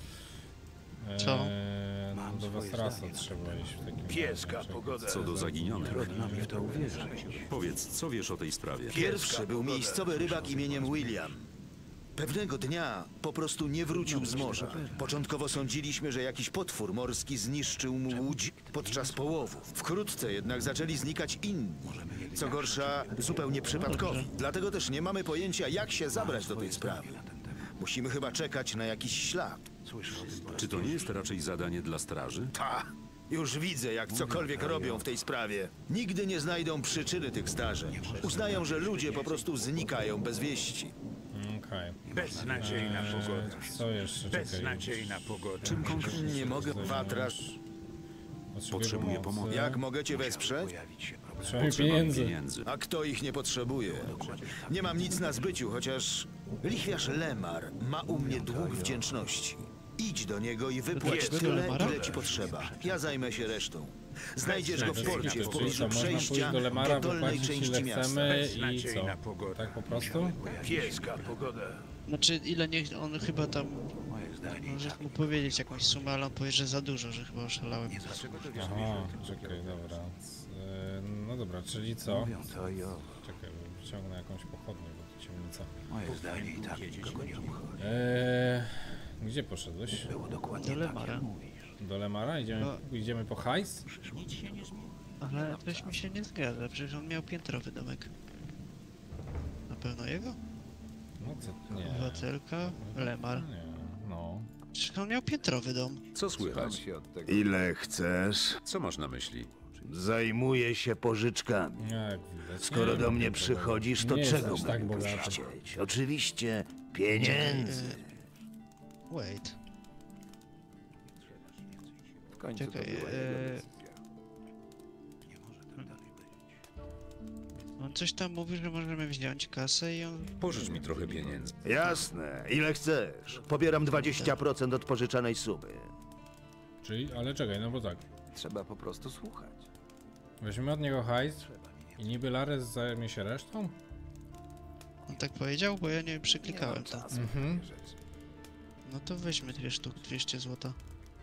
Co? No do Watrasa trzeba iść w takim Pieska, pogoda. Co do zaginionych. Trudno mi w to uwierzyć. Powiedz, co wiesz o tej sprawie? Pierwszy był miejscowy rybak imieniem William. Pewnego dnia po prostu nie wrócił z morza. Początkowo sądziliśmy, że jakiś potwór morski zniszczył mu łódź podczas połowu. Wkrótce jednak zaczęli znikać inni. Co gorsza, zupełnie przypadkowi. Dlatego też nie mamy pojęcia, jak się zabrać do tej sprawy. Musimy chyba czekać na jakiś ślad. Czy to nie jest raczej zadanie dla straży? Ta! Już widzę, jak cokolwiek robią w tej sprawie. Nigdy nie znajdą przyczyny tych zdarzeń. Uznają, że ludzie po prostu znikają bez wieści. Okej. Beznadziejna pogoda. Co jeszcze? Beznadziejna pogoda. Czym konkretnie? Nie mogę. Watras. Potrzebuję pomocy. Jak mogę cię wesprzeć? Potrzebuję pieniędzy. A kto ich nie potrzebuje? Nie mam nic na zbyciu, chociaż lichwiarz Lemar ma u mnie dług wdzięczności. Idź do niego i wypłać tyle, ile ci potrzeba. Ja zajmę się resztą. Znajdziesz go w porcie, w pobliżu przejścia do dolnej części miasta. Chcemy i co? Tak po prostu? Pieska pogoda. Znaczy, ile niech on chyba tam Możesz mu powiedzieć jakąś sumę, ale on powie, że za dużo, że chyba oszalałem. Aha, czekaj, dobra. No dobra, czyli co? Czekaj, bo wyciągnę jakąś pochodnię, bo to ciemnica. Moje zdanie i tak nikogo nie obchodzi. Gdzie poszedłeś? Do Lemara. Do Lemara? Idziemy po hajs? Ale coś mi się nie zgadza, przecież on miał piętrowy domek. Na pewno jego? No co? Nie. Obywatelka, Lemar. Nie, no. Przecież on miał piętrowy dom. Co słychać? Ile chcesz? Co masz na myśli? Zajmuję się pożyczkami. Jak widać. Skoro do mnie przychodzisz, to nie czego jest aż tak mógłbyś bogaty. chcieć? Oczywiście pieniędzy. Wait. W końcu Czekaj, to była jego decyzja. On coś tam mówi, że możemy wziąć kasę i on... Pożycz mi trochę pieniędzy. Jasne. Ile chcesz? Pobieram 20% od pożyczanej sumy. Czyli, ale czekaj, no bo tak. Trzeba po prostu słuchać. Weźmiemy od niego hajs i niby Lares zajmie się resztą? On tak powiedział, bo ja nie przyklikałem to. Mhm. No to weźmy 2 sztuk, 200 zł.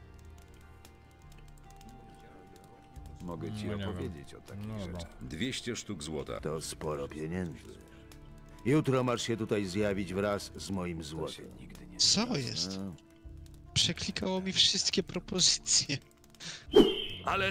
Mogę ci opowiedzieć o takich rzeczach. 200 sztuk złota. To sporo pieniędzy. Jutro masz się tutaj zjawić wraz z moim złotem. Co jest? Przeklikało mi wszystkie propozycje. Ale...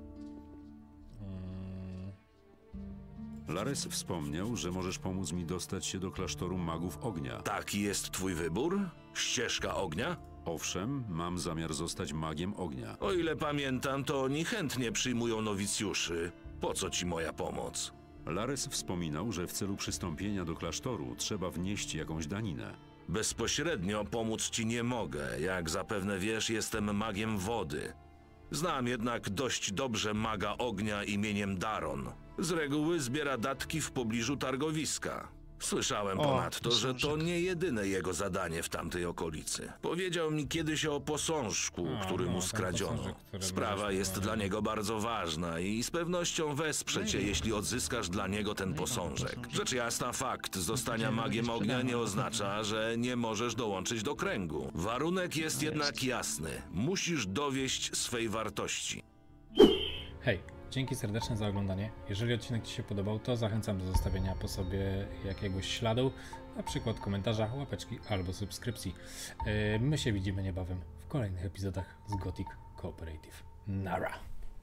Lares wspomniał, że możesz pomóc mi dostać się do klasztoru magów ognia. Taki jest twój wybór? Ścieżka ognia? Owszem, mam zamiar zostać magiem ognia. O ile pamiętam, to oni chętnie przyjmują nowicjuszy. Po co ci moja pomoc? Lares wspominał, że w celu przystąpienia do klasztoru trzeba wnieść jakąś daninę. Bezpośrednio pomóc ci nie mogę. Jak zapewne wiesz, jestem magiem wody. Znam jednak dość dobrze maga ognia imieniem Daron. Z reguły zbiera datki w pobliżu targowiska. Słyszałem ponadto, że to nie jedyne jego zadanie w tamtej okolicy. Powiedział mi kiedyś o posążku, który mu skradziono. Sprawa jest dla niego bardzo ważna i z pewnością wesprze cię, jeśli odzyskasz dla niego ten posążek. Rzecz jasna, fakt zostania magiem ognia nie oznacza, że nie możesz dołączyć do kręgu. Warunek jest jednak jasny. Musisz dowieść swej wartości. Hej, dzięki serdeczne za oglądanie. Jeżeli odcinek Ci się podobał, to zachęcam do zostawienia po sobie jakiegoś śladu, na przykład komentarza, łapeczki albo subskrypcji. My się widzimy niebawem w kolejnych epizodach z Gothic Cooperative. Nara!